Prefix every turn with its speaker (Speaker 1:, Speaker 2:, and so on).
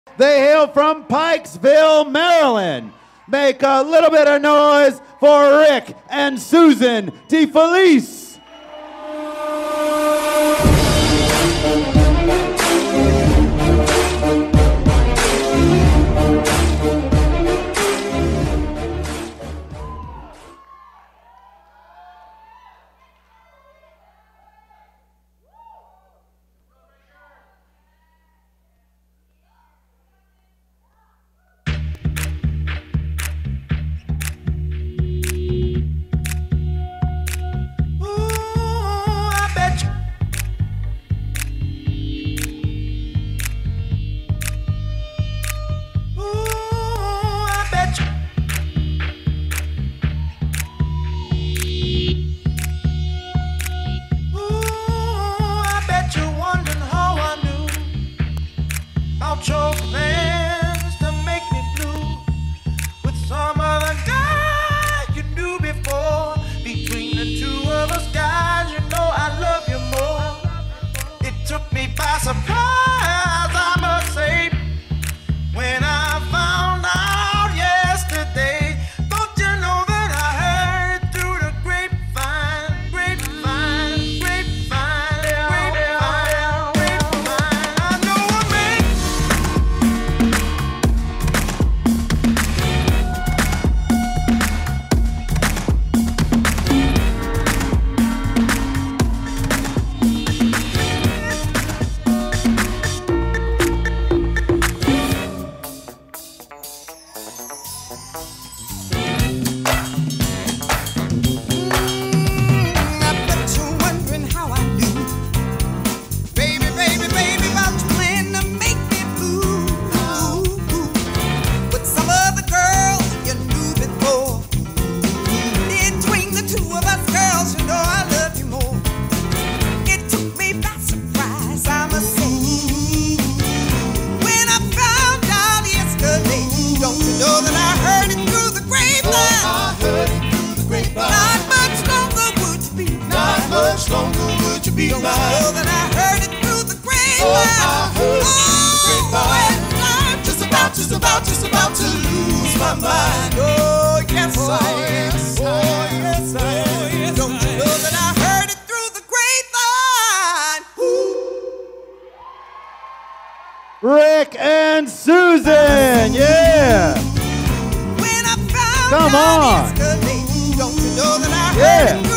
Speaker 1: They hail from Pikesville, Maryland. Make a little bit of noise for Rick and Susan DeFelice.
Speaker 2: Your plans to make me blue with some other guy you knew before. Between the two of us, guys, you know I love you more. It took me by surprise, I must say, when I found out yesterday. Don't you know that I heard it through the grapevine, grapevine, grapevine, grapevine, grapevine. I know a man. Longer would you be mine? More than I heard it through the grapevine. I heard it through the grapevine. Just about to lose my mind. Oh yes I am. Oh yes I am. Don't you know that I heard it through the grapevine?
Speaker 1: Rick and Susan, yeah.
Speaker 2: When I found
Speaker 1: Come on.
Speaker 2: out yesterday, don't you know that I heard it